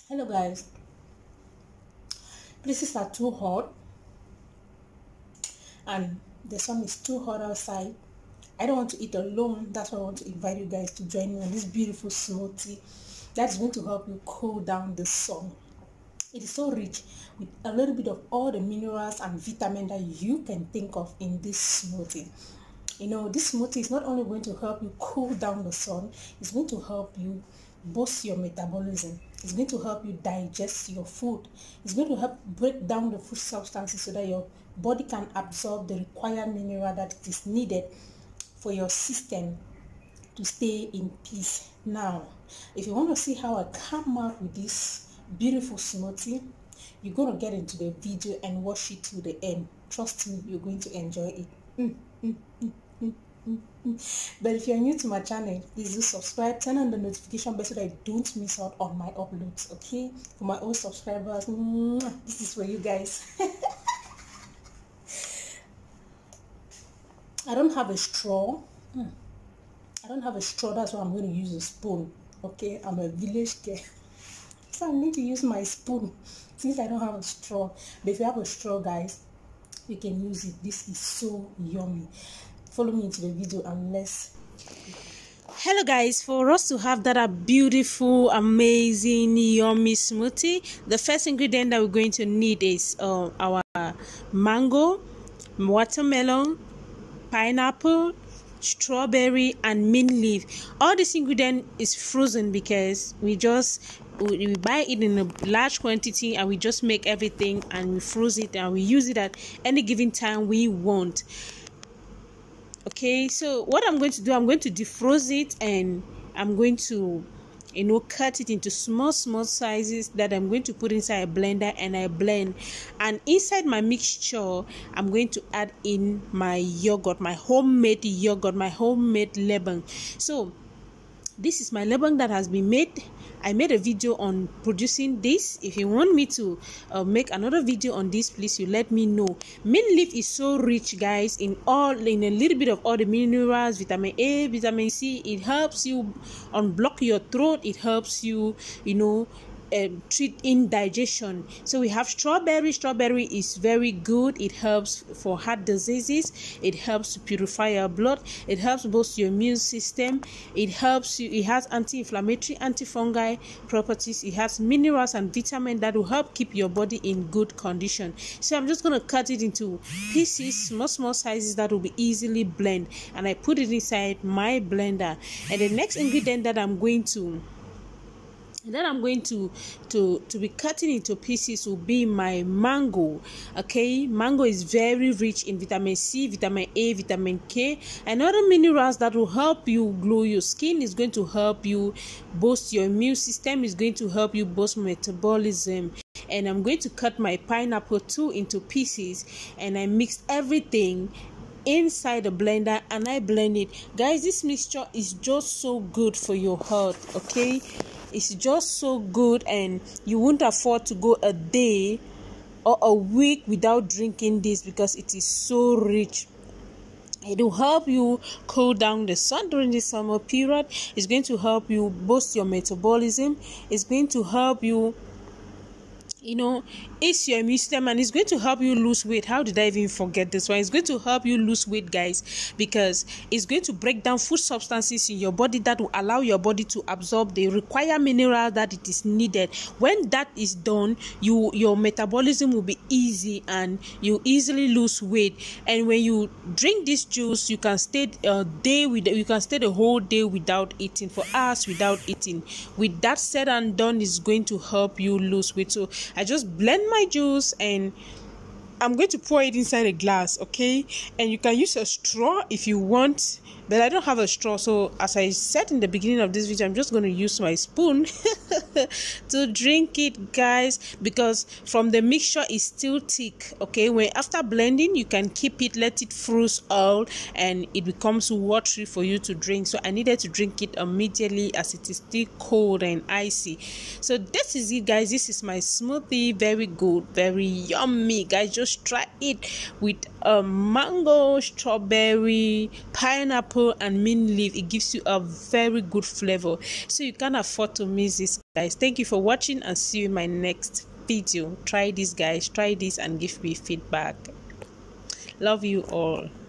Hello guys, places are too hot and the sun is too hot outside. I don't want to eat alone. That's why I want to invite you guys to join me on this beautiful smoothie that's going to help you cool down the sun. It is so rich with a little bit of all the minerals and vitamin that you can think of in this smoothie. You know, this smoothie is not only going to help you cool down the sun, it's going to help you boost your metabolism. It's going to help you digest your food. It's going to help break down the food substances so that your body can absorb the required mineral that it is needed for your system to stay in peace. Now, if you want to see how I come out with this beautiful smoothie, you're going to get into the video and watch it to the end. Trust me, you're going to enjoy it. But if you're new to my channel, please do subscribe, turn on the notification bell so that you don't miss out on my uploads. Okay, for my old subscribers, this is for you guys. I don't have a straw. That's why I'm going to use a spoon. Okay, I'm a village girl, so I need to use my spoon since I don't have a straw. But if you have a straw, guys, you can use it. This is so yummy. Follow me into the video and let's. Hello guys, for us to have that beautiful, amazing, yummy smoothie, the first ingredient that we're going to need is our mango, watermelon, pineapple, strawberry, and mint leaf. All this ingredient is frozen because we buy it in a large quantity and we just make everything and we freeze it and we use it at any given time we want. Okay, so what I'm going to do, I'm going to defrost it and I'm going to cut it into small sizes that I'm going to put inside a blender and I blend. And inside my mixture, I'm going to add in my yogurt, my homemade yogurt, my homemade lebanon. So this is my lebanon that has been made. I made a video on producing this. If you want me to make another video on this, please you let me know. Mint leaf is so rich, guys, in a little bit of all the minerals, vitamin A, vitamin C. It helps you unblock your throat. It helps you, treat indigestion. So we have strawberry. Strawberry is very good. It helps for heart diseases. It helps to purify your blood. It helps boost your immune system. It helps you. It has anti-inflammatory, antifungal properties. It has minerals and vitamin that will help keep your body in good condition. So I'm just going to cut it into pieces, small sizes that will be easily blend, and I put it inside my blender. And the next ingredient that I'm going to be cutting into pieces will be my mango. Okay, mango is very rich in vitamin C, vitamin A, vitamin K, and other minerals that will help you glow your skin. Is going to help you boost your immune system. Is going to help you boost metabolism. And I'm going to cut my pineapple too into pieces, and I mix everything inside the blender and I blend it. Guys, this mixture is just so good for your health. Okay, it's just so good, and you won't afford to go a day or a week without drinking this because it is so rich. It will help you cool down the sun during the summer period. It's going to help you boost your metabolism. It's going to help you it's your immune system, and it's going to help you lose weight. How did I even forget this one? It's going to help you lose weight, guys, because it's going to break down food substances in your body that will allow your body to absorb the required mineral that it is needed. When that is done, your metabolism will be easy and you easily lose weight. And when you drink this juice, you can stay the whole day without eating, for hours without eating. With that said and done, it's going to help you lose weight. So I just blend my juice and I'm going to pour it inside a glass. Okay, and you can use a straw if you want, but I don't have a straw. So as I said in the beginning of this video, I'm just going to use my spoon to drink it, guys, because from the mixture is still thick. Okay, when after blending, you can keep it, let it freeze out, and it becomes watery for you to drink. So I needed to drink it immediately as it is still cold and icy. So this is it, guys. This is my smoothie. Very good, very yummy, guys. Just try it with mango, strawberry, pineapple, apple and mint leaf, it gives you a very good flavor, so you can't afford to miss this, guys. Thank you for watching, and see you in my next video. Try this, guys, try this and give me feedback. Love you all.